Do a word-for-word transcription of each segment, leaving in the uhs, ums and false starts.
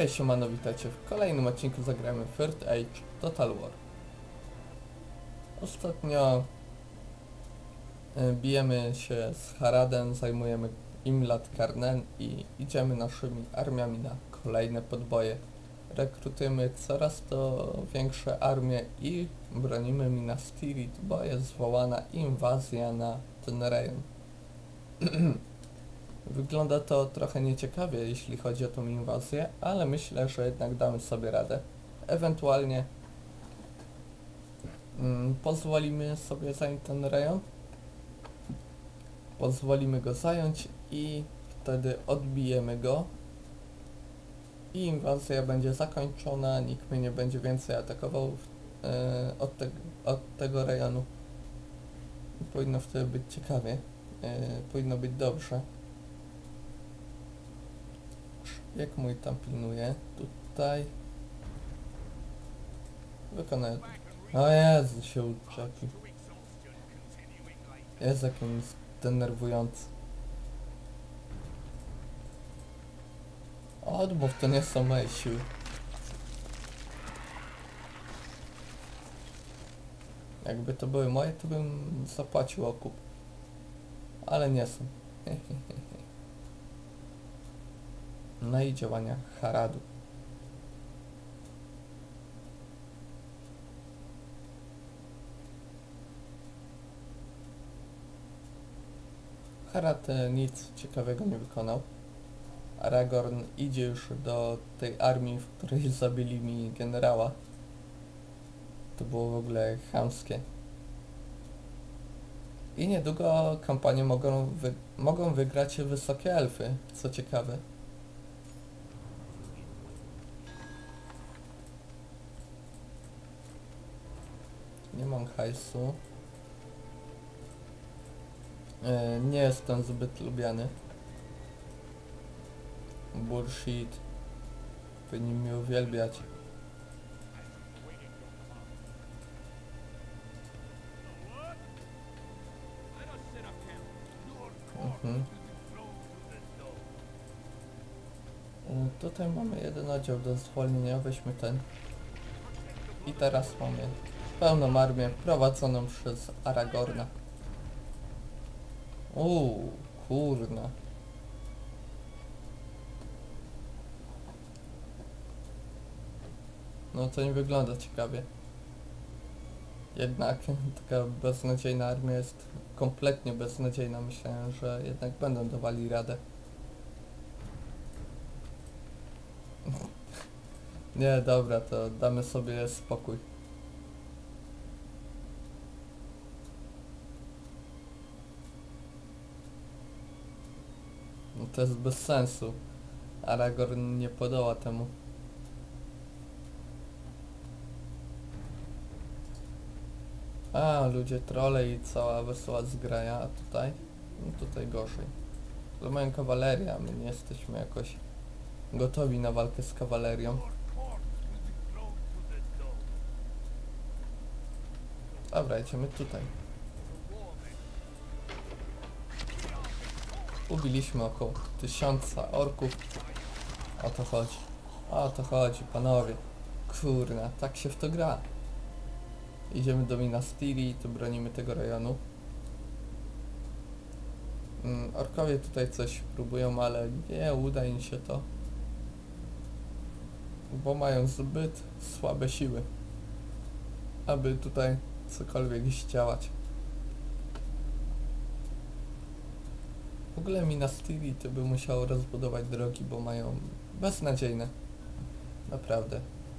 Hej, siemano, witajcie w kolejnym odcinku zagramy Third Age Total War. Ostatnio y, bijemy się z Haradem, zajmujemy Imlat Karnen i idziemy naszymi armiami na kolejne podboje. Rekrutujemy coraz to większe armie i bronimy Minas Tirith, bo jest zwołana inwazja na ten rejon. Wygląda to trochę nieciekawie, jeśli chodzi o tą inwazję, ale myślę, że jednak damy sobie radę. Ewentualnie mm, pozwolimy sobie zająć ten rejon. Pozwolimy go zająć i wtedy odbijemy go. I inwazja będzie zakończona, nikt mnie nie będzie więcej atakował e, od, te, od tego rejonu. Powinno wtedy być ciekawie, e, powinno być dobrze. Jak mój tam pilnuje? Tutaj. Wykonaj. O Jezu, się uczepił. Jest jakimś denerwujący. Odmów, to nie są moje siły. Jakby to były moje, to bym zapłacił okup. Ale nie są. No i działania Haradu. Harad nic ciekawego nie wykonał. Aragorn idzie już do tej armii, w której zabili mi generała. To było w ogóle chamskie. I niedługo kampanię mogą, wy mogą wygrać wysokie elfy, co ciekawe. Nie mam hajsu. E, nie jestem zbyt lubiany. Bullshit. Powinni mnie uwielbiać. Mhm. E, tutaj mamy jeden oddział do zwolnienia. Weźmy ten. I teraz mamy pełną armię prowadzoną przez Aragorna. Uuu, kurna. No to nie wygląda ciekawie. Jednak taka beznadziejna armia jest kompletnie beznadziejna. Myślałem, że jednak będą dawali radę. Nie, dobra, to damy sobie spokój. No to jest bez sensu. Aragorn nie podoła temu. A, ludzie trolle i cała wesoła zgraja, a tutaj? No tutaj gorzej. To mają kawalerię, a my nie jesteśmy jakoś gotowi na walkę z kawalerią. Dobra, idziemy tutaj. Ubiliśmy około tysiąca orków. O to chodzi. O to chodzi, panowie. Kurna, tak się w to gra. Idziemy do Minas Tirith, bronimy tego rejonu. Mm, orkowie tutaj coś próbują, ale nie uda im się to. Bo mają zbyt słabe siły, aby tutaj cokolwiek zdziałać. W ogóle Minas Tirith by musiało rozbudować drogi, bo mają beznadziejne. Naprawdę.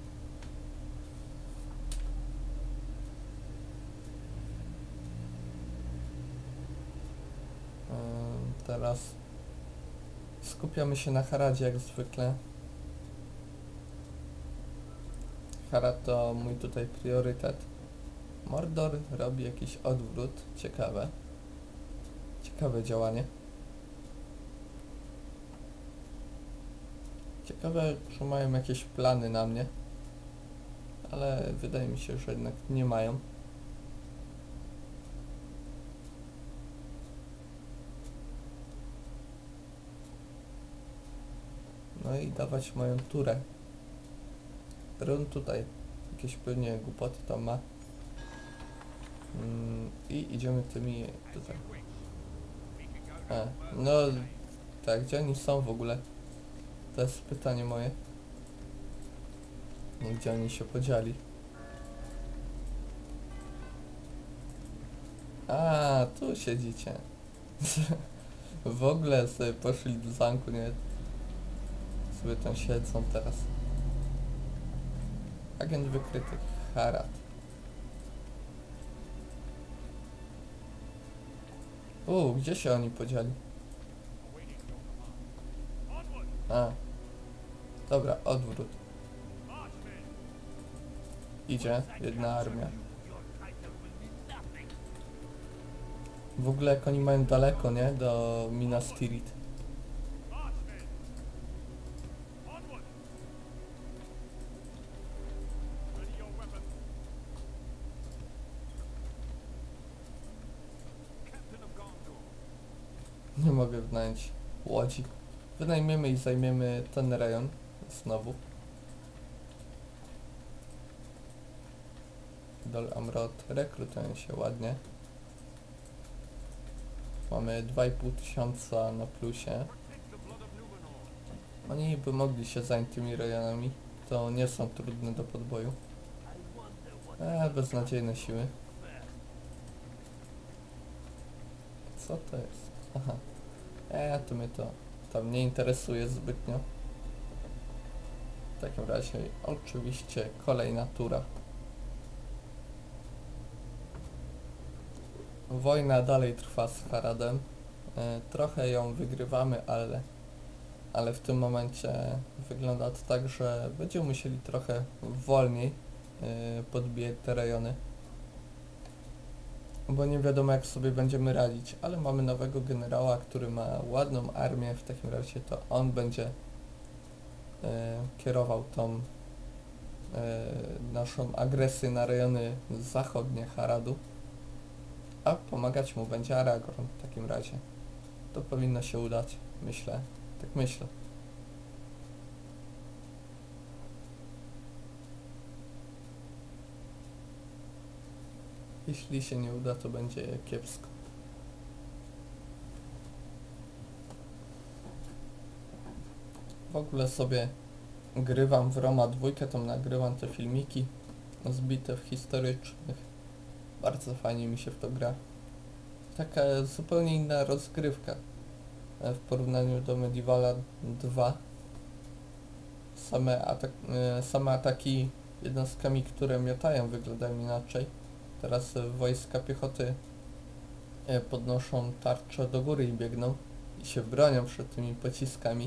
Yy, teraz skupiamy się na Haradzie jak zwykle. Harad to mój tutaj priorytet. Mordor robi jakiś odwrót. Ciekawe. Ciekawe działanie. Ciekawe, że mają jakieś plany na mnie. Ale wydaje mi się, że jednak nie mają. No i dawać moją turę. Run tutaj jakieś pewnie głupoty tam ma. Mm, I idziemy tymi tutaj. A, no tak, gdzie oni są w ogóle? To jest pytanie moje. Nie, gdzie oni się podzieli. A, tu siedzicie. W ogóle sobie poszli do zamku, nie? Sobie tam siedzą teraz. Agent wykryty. Harad. U, gdzie się oni podzieli? A. Dobra, odwrót. Idzie jedna armia. W ogóle jak oni mają daleko, nie? Do Minas Tirith. Nie mogę wynająć łodzi. Wynajmiemy i zajmiemy ten rejon znowu. Dol Amrod rekrutują się ładnie. Mamy dwa i pół tysiąca na plusie. Oni by mogli się zająć tymi rejonami. To nie są trudne do podboju. Eee, beznadziejne siły. Co to jest? Aha. Eee, to mnie to tam nie interesuje zbytnio. W takim razie oczywiście kolejna tura. Wojna dalej trwa z Haradem. E, trochę ją wygrywamy, ale, ale w tym momencie wygląda to tak, że będziemy musieli trochę wolniej e, podbijać te rejony. Bo nie wiadomo jak sobie będziemy radzić, ale mamy nowego generała, który ma ładną armię. W takim razie to on będzie e, kierował tą e, naszą agresję na rejony zachodnie Haradu. A pomagać mu będzie Aragorn w takim razie. To powinno się udać, myślę. Tak myślę. Jeśli się nie uda, to będzie kiepsko. W ogóle sobie grywam w Roma dwójkę, tam nagrywam te filmiki z bitew historycznych. Bardzo fajnie mi się w to gra. Taka zupełnie inna rozgrywka w porównaniu do Medievala dwa. Same, atak same ataki jednostkami, które miotają, wyglądają inaczej. Teraz wojska piechoty podnoszą tarcze do góry i biegną i się bronią przed tymi pociskami.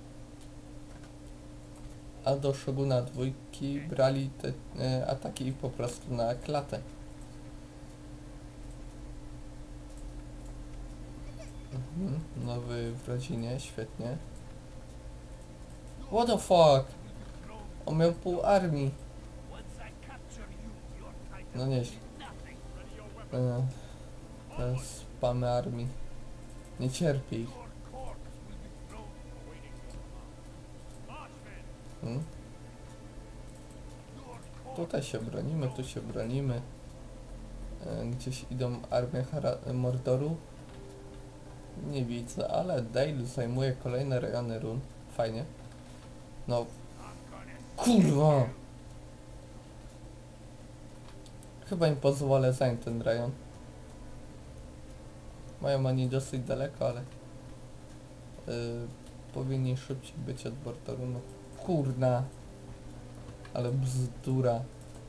A do Shoguna dwójki brali te e, ataki po prostu na klatę. Mhm, nowy w rodzinie, świetnie. What the fuck? On miał pół armii. No nieźle. E, teraz spamy armii. Nie cierpię ich. Hmm? Tutaj się bronimy, tu się bronimy. E, gdzieś idą armie Hara- Mordoru. Nie widzę, ale Dale zajmuje kolejne rejony run. Fajnie. No. Kurwa! Chyba im pozwolę zająć ten rejon. Mają oni dosyć daleko, ale yy, powinni szybciej być od Mordoru. No kurna. Ale bzdura.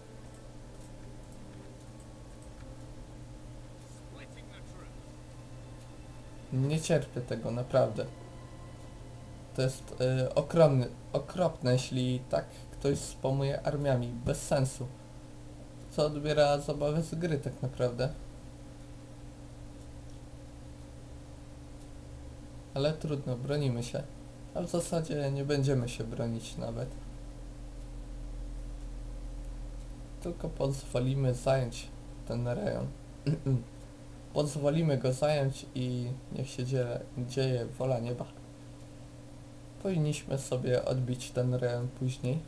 Nie cierpię tego, naprawdę. To jest y, okropny, okropne, jeśli tak ktoś spamuje armiami, bez sensu. Co odbiera zabawę z gry tak naprawdę. Ale trudno, bronimy się. A w zasadzie nie będziemy się bronić nawet. Tylko pozwolimy zająć ten rejon. Pozwolimy go zająć i niech się dzieje, dzieje wola nieba. powinniśmy sobie odbić ten rejon później.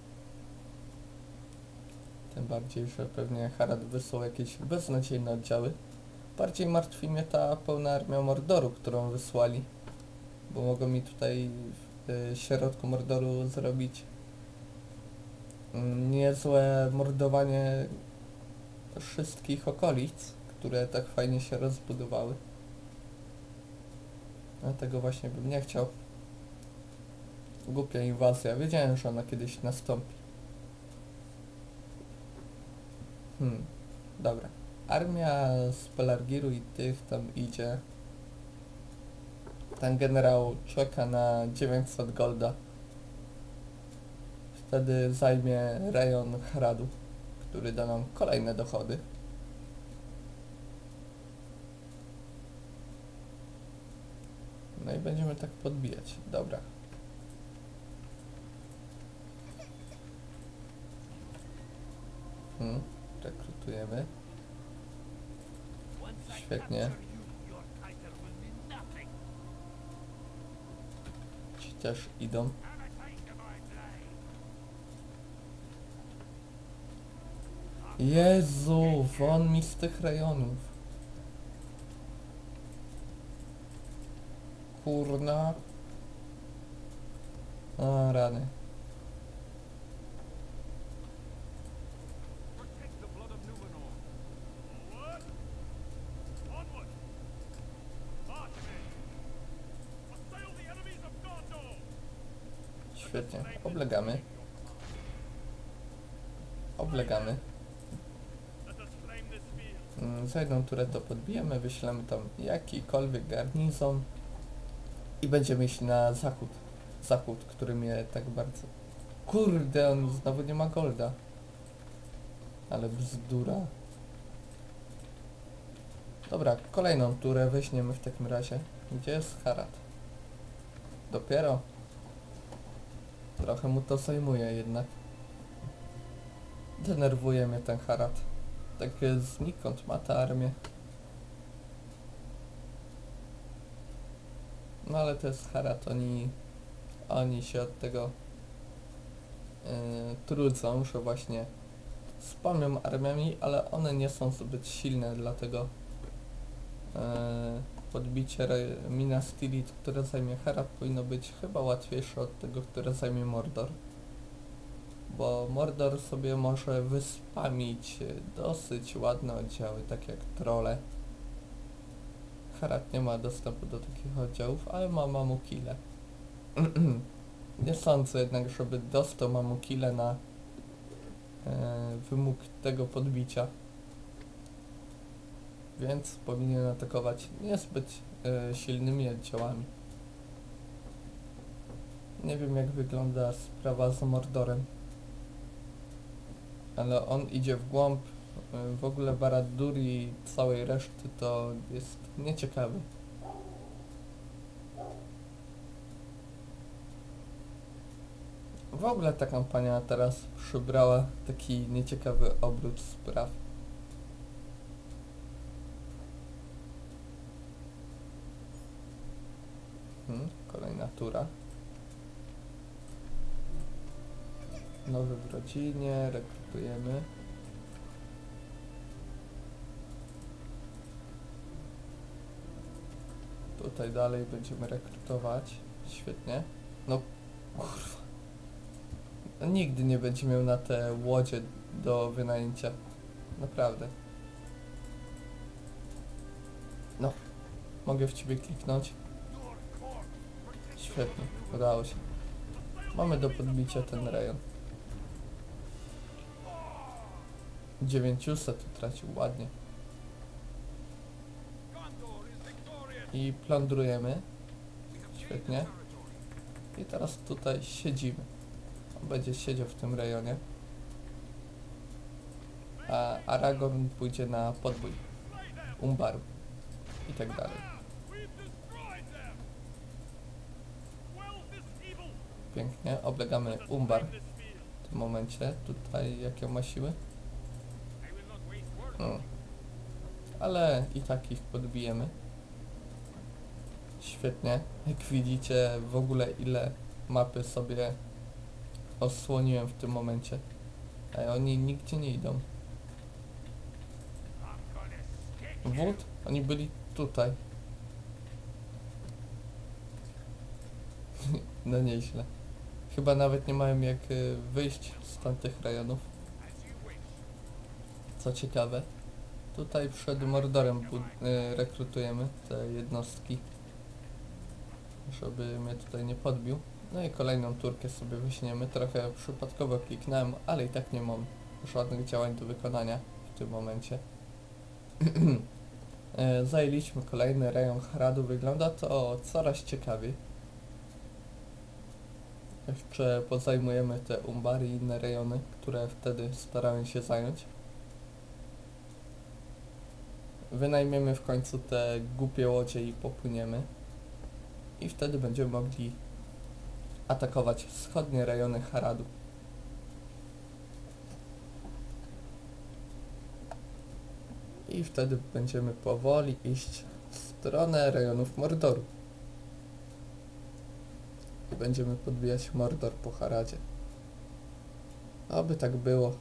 Tym bardziej, że pewnie Harad wysłał jakieś beznadziejne oddziały. Bardziej martwi mnie ta pełna armia Mordoru, którą wysłali. Bo mogą mi tutaj w y, środku Mordoru zrobić y, niezłe mordowanie wszystkich okolic, które tak fajnie się rozbudowały. A tego właśnie bym nie chciał. Głupia inwazja. Wiedziałem, że ona kiedyś nastąpi. Hmm, dobra. Armia z Pelargiru i tych tam idzie. Ten generał czeka na dziewięćset golda. Wtedy zajmie rejon Haradu, który da nam kolejne dochody. No i będziemy tak podbijać. Dobra. Hmm, rekrutujemy. Świetnie. Ci też idą. Jezu, won mi z tych rejonów. Kurna. A, rany. Świetnie, oblegamy. Oblegamy. Za jedną turę to podbijemy, wyślemy tam jakikolwiek garnizon i będziemy iść na zachód. Zachód, który mnie tak bardzo... Kurde, on znowu nie ma golda. Ale bzdura. Dobra, kolejną turę weźmiemy w takim razie. Gdzie jest Harad? Dopiero. Trochę mu to zajmuje jednak. Denerwuje mnie ten Harad. Tak znikąd ma tę armię. No ale to jest Harad, oni, oni się od tego yy, trudzą, że właśnie spamią armiami, ale one nie są zbyt silne, dlatego yy, podbicie Minas Tirith, które zajmie Harad, powinno być chyba łatwiejsze od tego, które zajmie Mordor. Bo Mordor sobie może wyspamić dosyć ładne oddziały, tak jak trolle. Harad nie ma dostępu do takich oddziałów, ale ma Mamukile. Nie sądzę jednak, żeby dostał Mamukile na e, wymóg tego podbicia. Więc powinien atakować niezbyt e, silnymi oddziałami. Nie wiem, jak wygląda sprawa z Mordorem. Ale on idzie w głąb. W ogóle Barad-dûr i całej reszty to jest nieciekawy. W ogóle ta kampania teraz przybrała taki nieciekawy obrót spraw. Hmm, kolejna tura. Nowy w rodzinie, rekrutujemy. Tutaj dalej będziemy rekrutować. Świetnie. No kurwa. Nigdy nie będzie miał na te łodzie do wynajęcia. Naprawdę. No. Mogę w ciebie kliknąć. Świetnie. Udało się. Mamy do podbicia ten rejon. dziewięćset utracił, ładnie. I plądrujemy. Świetnie. I teraz tutaj siedzimy. On będzie siedział w tym rejonie. A Aragorn pójdzie na podbój. Umbar. I tak dalej. Pięknie. Oblegamy Umbar. W tym momencie. Tutaj jakie ma siły? Hmm. Ale i tak ich podbijemy. Świetnie. Jak widzicie, w ogóle ile mapy sobie osłoniłem w tym momencie. A oni nigdzie nie idą. Wód? Oni byli tutaj. No nieźle. Chyba nawet nie mają jak y, wyjść z tamtych rejonów. Co ciekawe. Tutaj przed Mordorem bud- y, rekrutujemy te jednostki. Żeby mnie tutaj nie podbił. No i kolejną turkę sobie weźmiemy. Trochę przypadkowo kliknąłem, ale i tak nie mam żadnych działań do wykonania w tym momencie. e, zajęliśmy kolejny rejon Haradu. Wygląda to coraz ciekawiej. Jeszcze pozajmujemy te Umbary i inne rejony, które wtedy starałem się zająć. Wynajmiemy w końcu te głupie łodzie i popłyniemy. I wtedy będziemy mogli atakować wschodnie rejony Haradu. I wtedy będziemy powoli iść w stronę rejonów Mordoru. I będziemy podbijać Mordor po Haradzie. Oby tak było.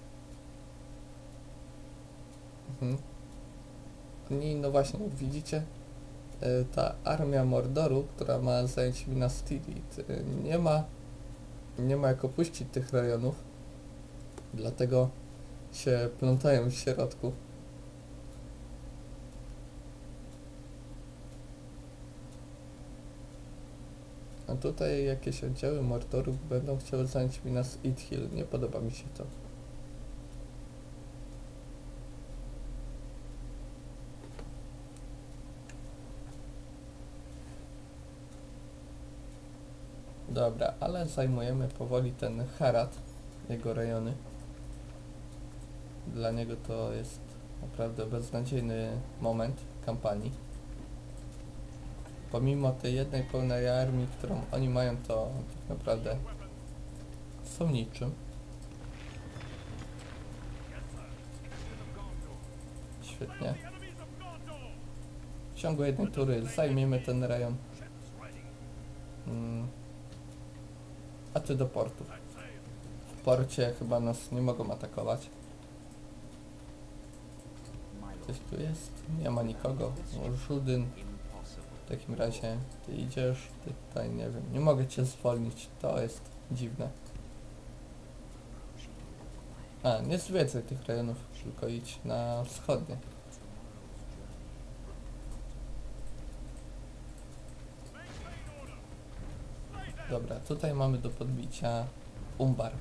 Mhm. I no właśnie, jak widzicie, ta armia Mordoru, która ma zająć Minas Tirith, nie ma nie ma jak opuścić tych rejonów, dlatego się plątają w środku. A tutaj jakieś oddziały Mordoru będą chciały zająć Minas Ithil. Nie podoba mi się to. Dobra, ale zajmujemy powoli ten Harad, jego rejony. Dla niego to jest naprawdę beznadziejny moment kampanii. Pomimo tej jednej pełnej armii, którą oni mają, to tak naprawdę są niczym. Świetnie. W ciągu jednej tury zajmiemy ten rejon. Hmm. A ty do portu. W porcie chyba nas nie mogą atakować. Ktoś tu jest? Nie ma nikogo. No, Żudyn. W takim razie ty idziesz, ty tutaj nie wiem. Nie mogę cię zwolnić. To jest dziwne. A, nie zwiedzaj tych rejonów, tylko idź na wschodnie. Dobra, tutaj mamy do podbicia Umbar.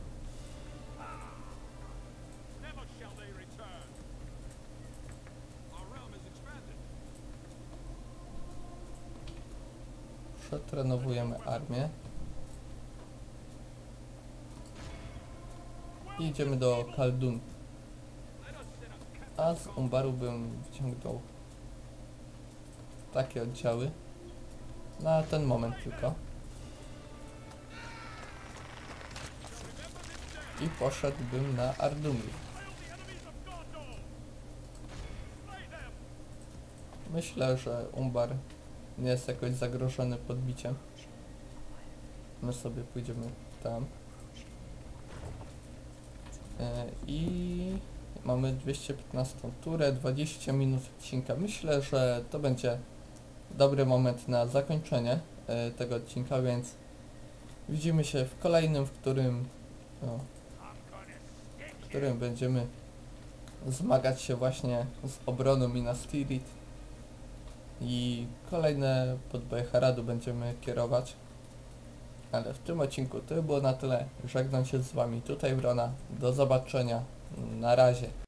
Przetrenowujemy armię. I idziemy do Khaldun. A z Umbaru bym wyciągnął takie oddziały. Na ten moment tylko. I poszedłbym na Ardumir. Myślę, że Umbar nie jest jakoś zagrożony podbiciem. My sobie pójdziemy tam. E, I mamy dwieście piętnastą turę, dwadzieścia minut odcinka. Myślę, że to będzie dobry moment na zakończenie e, tego odcinka, więc widzimy się w kolejnym, w którym no, w którym będziemy zmagać się właśnie z obroną Minas Tirith i kolejne podboje Haradu będziemy kierować. Ale w tym odcinku to było na tyle. Żegnam się z wami. Tutaj Wrona. Do zobaczenia. Na razie.